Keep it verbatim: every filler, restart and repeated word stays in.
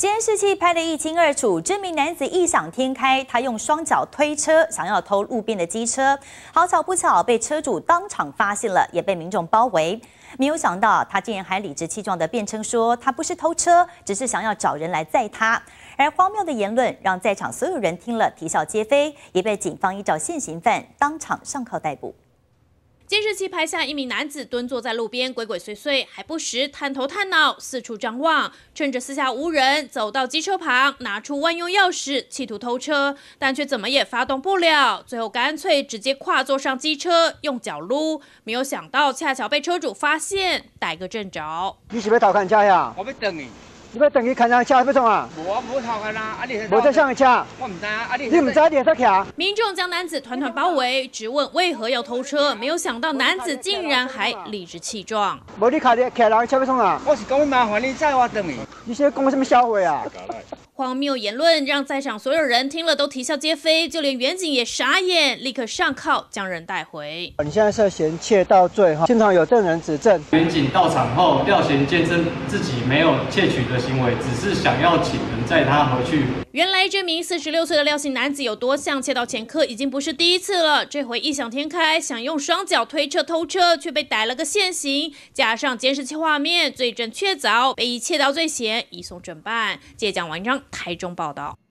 监视器拍得一清二楚，这名男子异想天开，他用双脚推车，想要偷路边的机车。好巧不巧，被车主当场发现了，也被民众包围。没有想到，他竟然还理直气壮地辩称说，他不是偷车，只是想要找人来载他。而荒谬的言论让在场所有人听了啼笑皆非，也被警方依照现行犯当场上铐逮捕。 监视器拍下一名男子蹲坐在路边，鬼鬼祟祟，还不时探头探脑，四处张望。趁着四下无人，走到机车旁，拿出万用钥匙，企图偷车，但却怎么也发动不了。最后干脆直接跨坐上机车，用脚撸。没有想到，恰巧被车主发现，逮个正着。 你是要偷看车呀？ 我要等你。 你要等去看人车要创啊？ 无啊，无偷看啊，啊你无在上的车， 我唔知啊，啊你你唔知你会使骑？ 民众将男子团团包围，质问为何要偷车，没有想到男子竟然还理直气壮。 无你骑的骑人车要创啊？ 我是讲麻烦你载我等你。 你是讲什么笑话啊？ 荒谬言论让在场所有人听了都啼笑皆非，就连远警也傻眼，立刻上铐将人带回。 你现在涉嫌窃盗罪哈，现场有证人指证。 远警到场后，廖贤坚称自己没有窃取的行为，只是想要请人载他回去。 原来这名四十六岁的廖姓男子有多项窃盗前科，已经不是第一次了。这回异想天开，想用双脚推车偷车，却被逮了个现行，加上监视器画面，罪证确凿，被以窃盗罪嫌移送侦办。借蒋文章台中报道。